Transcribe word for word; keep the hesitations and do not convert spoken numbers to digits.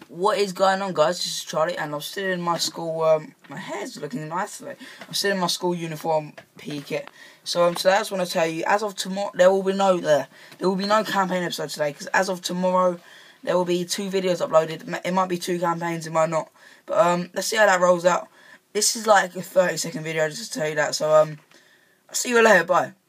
What is going on, guys? This is Charlie, and I'm still in my school. Um, my hair's looking nice today. I'm still in my school uniform P kit. So um, today I just want to tell you, as of tomorrow, there will be no there. There will be no campaign episode today because as of tomorrow, there will be two videos uploaded. It might be two campaigns, it might not. But um, let's see how that rolls out. This is like a thirty second video just to tell you that. So um, I'll see you later. Bye.